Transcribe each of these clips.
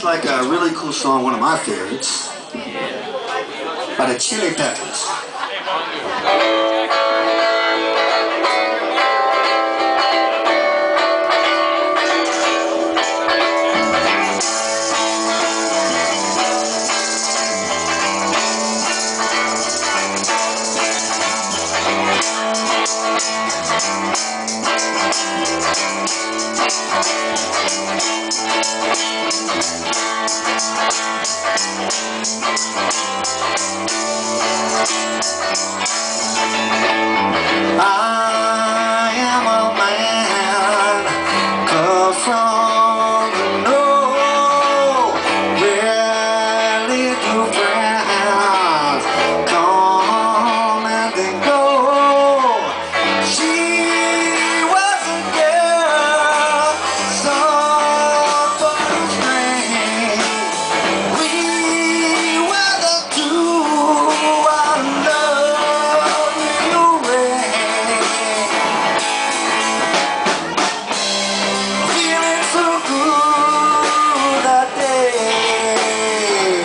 like a really cool song, one of my favorites, by the Chili Peppers. I am a man come from the north, where little friends come and they go. She was a girl, someone's dream. We were the two, our love will reign. Feeling so good that day,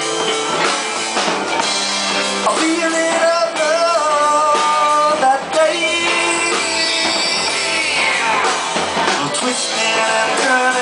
feeling of love that day, twisting and turning.